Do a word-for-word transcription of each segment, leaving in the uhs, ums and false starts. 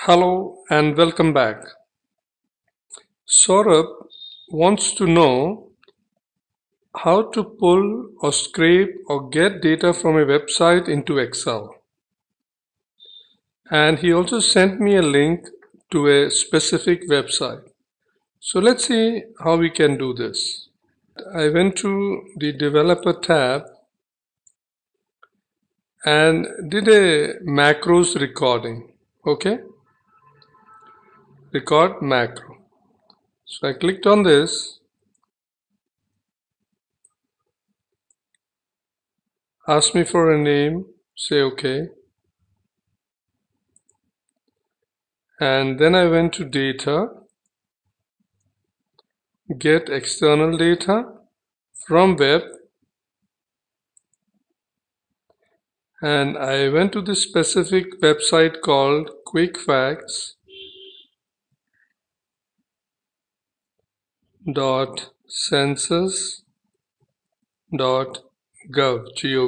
Hello and welcome back. Saurabh wants to know how to pull or scrape or get data from a website into Excel. And he also sent me a link to a specific website. So let's see how we can do this. I went to the developer tab and did a macros recording. Okay, record macro. So I clicked on this. Ask me for a name, say OK. And then I went to data, get external data from web, and I went to this specific website called quickfacts dot census dot gov.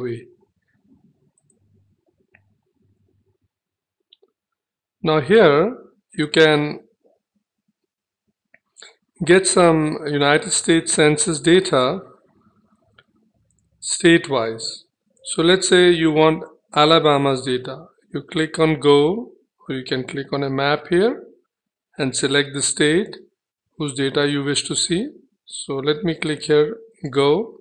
Now here you can get some United States Census data state-wise. So let's say you want Alabama's data. You click on go, or you can click on a map here and select the state whose data you wish to see. So let me click here, go.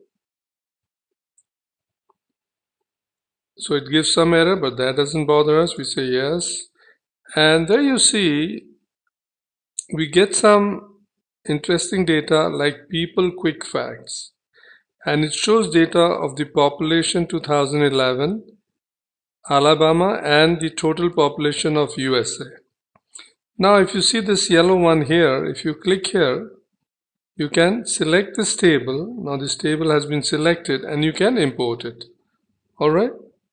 So it gives some error, but that doesn't bother us. We say yes. And there you see, we get some interesting data like people quick facts. And it shows data of the population two thousand eleven, Alabama, and the total population of U S A. Now if you see this yellow one here, if you click here, you can select this table. Now this table has been selected and you can import it. Alright.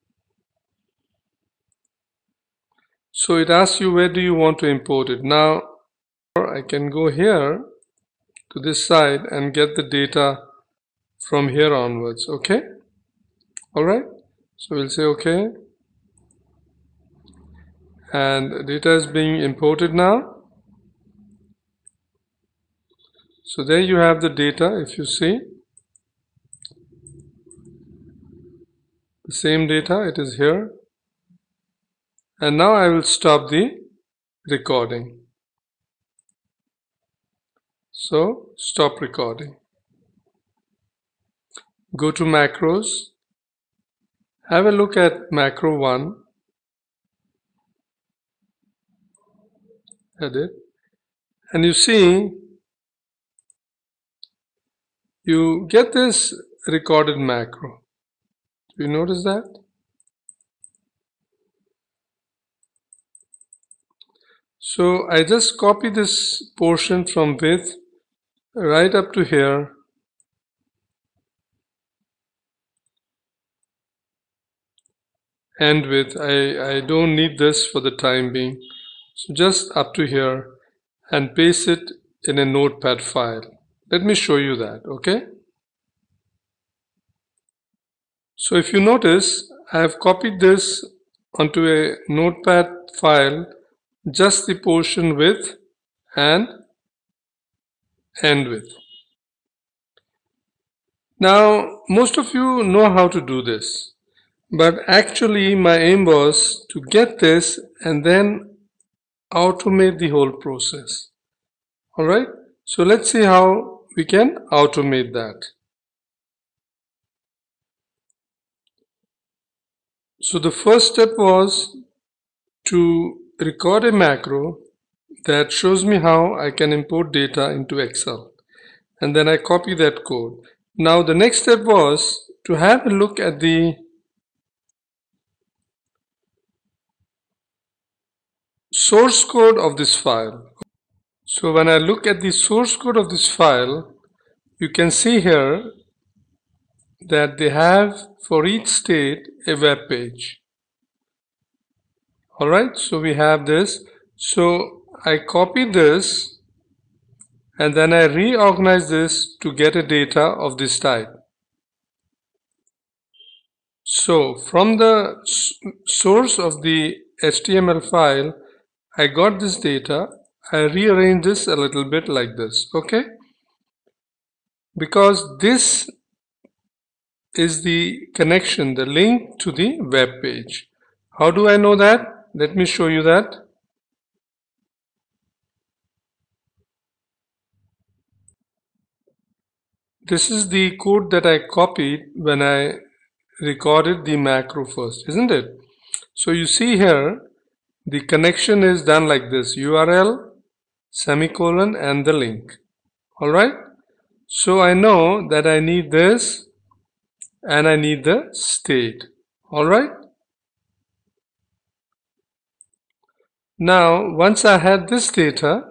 So it asks you where do you want to import it. Now I can go here to this side and get the data from here onwards. Okay. Alright. So we'll say okay. And data is being imported now. So there you have the data. If you see the same data, it is here. And now I will stop the recording. So stop recording. Go to macros. Have a look at macro one. Edit. And you see, you get this recorded macro. Do you notice that? So I just copy this portion from width right up to here. And width. I, I don't need this for the time being. So just up to here and paste it in a notepad file. Let me show you that, okay? So if you notice, I have copied this onto a notepad file, just the portion width and end width. Now, most of you know how to do this, but actually my aim was to get this and then automate the whole process. Alright, so let's see how we can automate that. So the first step was to record a macro that shows me how I can import data into Excel, and then I copy that code. Now the next step was to have a look at the source code of this file. So when I look at the source code of this file, you can see here that they have for each state a web page. Alright, so we have this. So I copy this and then I reorganize this to get a data of this type. So from the source of the H T M L file, I got this data. I rearrange this a little bit like this, okay? Because this is the connection, the link to the web page. How do I know that? Let me show you that. This is the code that I copied when I recorded the macro first, isn't it? So you see here, the connection is done like this: U R L, semicolon, and the link. Alright? So I know that I need this and I need the state. Alright? Now, once I had this data,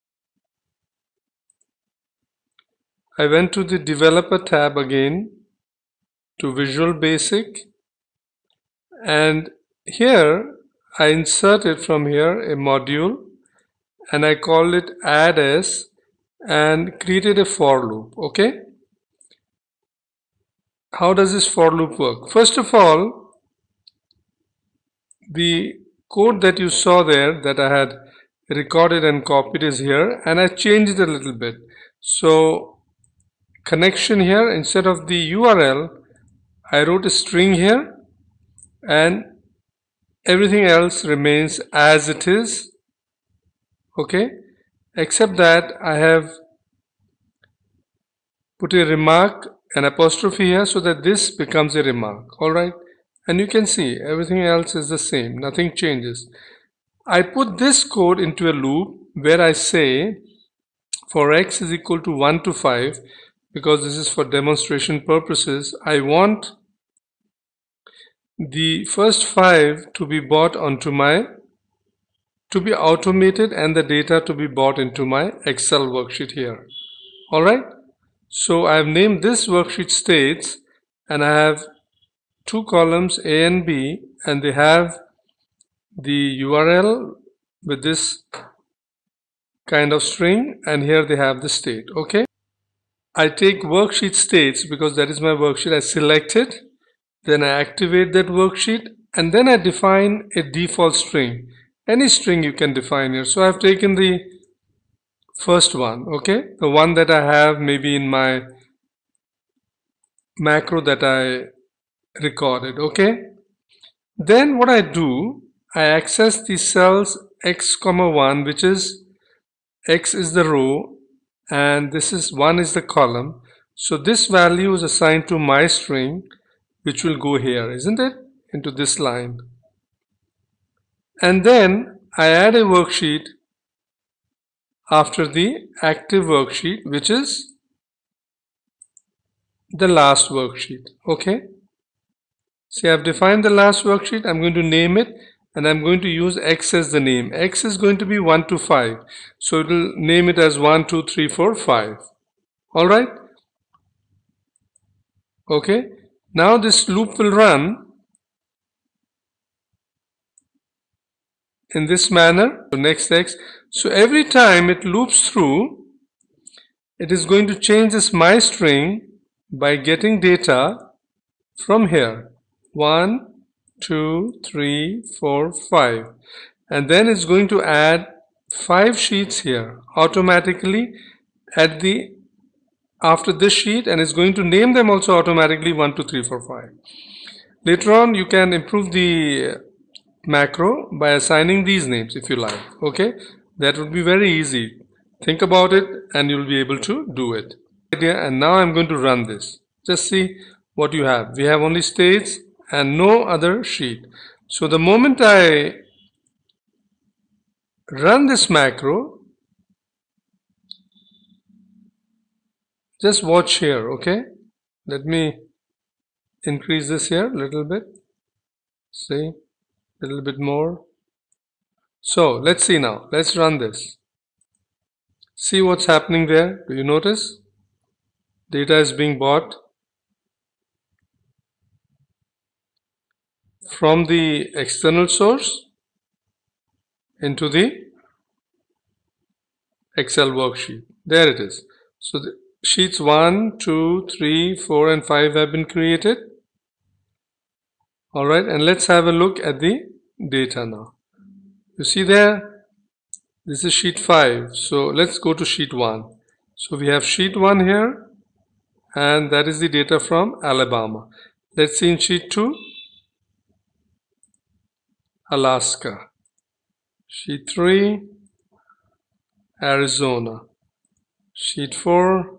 I went to the Developer tab again, to Visual Basic, and here I inserted from here a module and I called it add as and created a for loop. Okay, how does this for loop work? First of all, the code that you saw there that I had recorded and copied is here, and I changed it a little bit. So connection here, instead of the U R L, I wrote a string here, and everything else remains as it is. Okay, except that I have put a remark, an apostrophe here, so that this becomes a remark. Alright, and you can see everything else is the same, nothing changes. I put this code into a loop where I say for x is equal to one to five, because this is for demonstration purposes. I want the first five to be brought onto my to be automated and the data to be brought into my Excel worksheet here. Alright, so I have named this worksheet states, and I have two columns A and B, and they have the U R L with this kind of string, and here they have the state. Okay, I take worksheet states because that is my worksheet. I select it, then I activate that worksheet, and then I define a default string. Any string you can define here. So I've taken the first one, okay, the one that I have maybe in my macro that I recorded. Okay, then what I do, I access the cells x comma one, which is x is the row and this is one is the column. So this value is assigned to my string, which will go here, isn't it, into this line. And then I add a worksheet after the active worksheet, which is the last worksheet. Okay, see, I've defined the last worksheet. I'm going to name it, and I'm going to use x as the name. X is going to be one to five, so it will name it as one, two, three, four, five. Alright, okay, now this loop will run in this manner. So next x, so every time it loops through, it is going to change this my string by getting data from here, one, two, three, four, five, and then it's going to add five sheets here automatically at the after this sheet, and it's going to name them also automatically one, two, three, four, five. Later on you can improve the macro by assigning these names if you like. Okay, that would be very easy. Think about it and you'll be able to do it. And now I'm going to run this. Just see what you have. We have only states and no other sheet. So the moment I run this macro, just watch here. Okay, let me increase this here a little bit. See, a little bit more. So let's see now. Let's run this. See what's happening there. Do you notice? Data is being bought from the external source into the Excel worksheet. There it is. So the sheets one, two, three, four, and five have been created. Alright, and let's have a look at the data now. You see there, This is sheet five. So let's go to sheet one. So we have sheet one here, and that is the data from Alabama. Let's see in sheet two, Alaska. Sheet three, Arizona. Sheet four,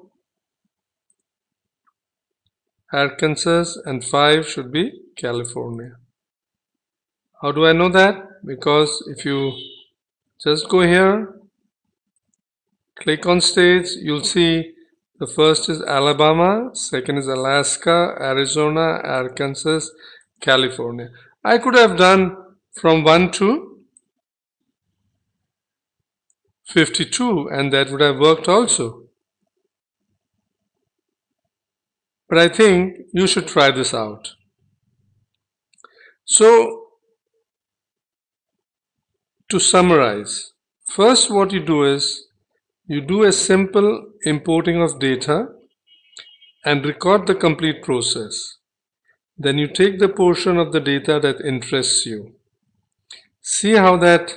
Arkansas, and five should be California. How do I know that? Because if you just go here, click on states, you'll see the first is Alabama, second is Alaska, Arizona, Arkansas, California. I could have done from one to fifty-two, and that would have worked also. But I think you should try this out. So, to summarize, first what you do is you do a simple importing of data and record the complete process. Then you take the portion of the data that interests you. See how that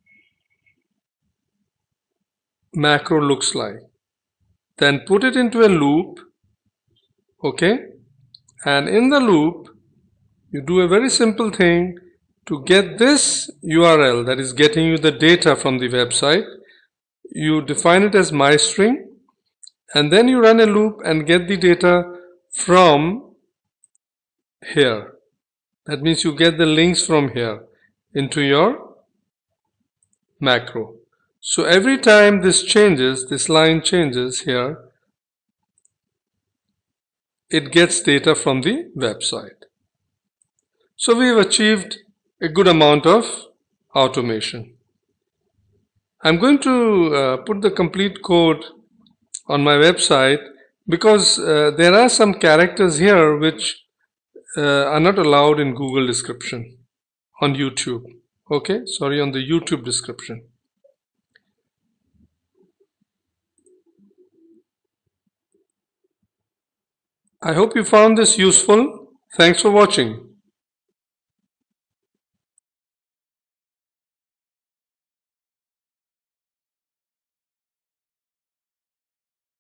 macro looks like. Then put it into a loop, okay? And in the loop, you do a very simple thing to get this U R L that is getting you the data from the website. You define it as myString, and then you run a loop and get the data from here. That means you get the links from here into your macro. So every time this changes, this line changes here, it gets data from the website. So we've achieved a good amount of automation. I'm going to uh, put the complete code on my website because uh, there are some characters here which uh, are not allowed in Google description on YouTube. Okay, sorry, on the YouTube description. I hope you found this useful. Thanks for watching.